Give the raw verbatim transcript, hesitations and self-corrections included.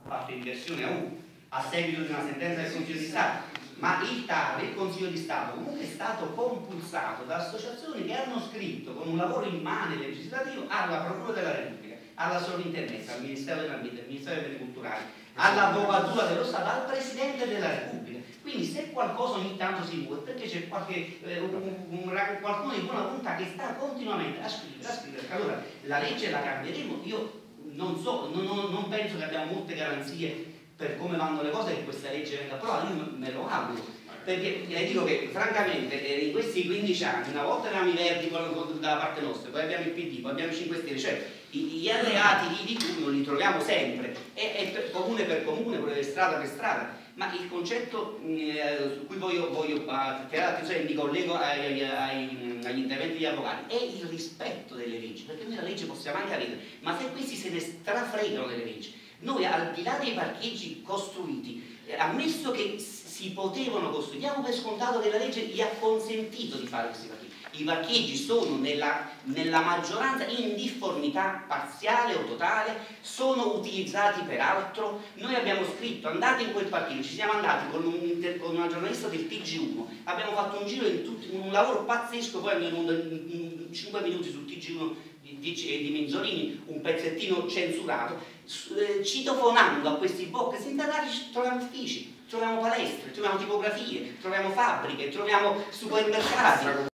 fatto in versione A U a seguito di una sentenza del Consiglio di Stato, ma il T A R, il Consiglio di Stato, comunque è stato compulsato da associazioni che hanno scritto con un lavoro immane legislativo alla Procura della Repubblica, alla Sovrintendenza, al Ministero dell'Ambiente, al Ministero dei Beni Culturali, all'Avvocatura dello Stato, al Presidente della Repubblica. Quindi se qualcosa ogni tanto si muove, perché c'è qualche, eh, un, un, un, qualcuno di buona volontà che sta continuamente a scrivere, a scrivere. Allora la legge la cambieremo, io non so, non, non, non penso che abbiamo molte garanzie per come vanno le cose che questa legge venga approvata, io me lo auguro, perché le dico che francamente in questi quindici anni, una volta eravamo i Verdi dalla parte nostra, poi abbiamo il P D, poi abbiamo i cinque Stelle, cioè gli alleati di cui non li troviamo sempre, è, è per, comune per comune, quello strada per strada, ma il concetto eh, su cui voglio, voglio tirare l'attenzione, mi collego ai, ai, ai, agli interventi degli avvocati, è il rispetto delle leggi, perché noi la legge possiamo anche avere, ma se questi se ne strafregano delle leggi, noi al di là dei parcheggi costruiti, eh, ammesso che si potevano costruire, diamo per scontato che la legge gli ha consentito di fare questi parcheggi. I parcheggi sono nella, nella maggioranza in difformità parziale o totale, sono utilizzati per altro. Noi abbiamo scritto andate in quel parcheggio, ci siamo andati con, un, con una giornalista del T G uno, abbiamo fatto un giro in tutti, un lavoro pazzesco, poi abbiamo in cinque minuti sul T G uno di, di, di Menzolini, un pezzettino censurato, eh, citofonando a questi bocche sindacali troviamo uffici, troviamo palestre, troviamo tipografie, troviamo fabbriche, troviamo supermercati.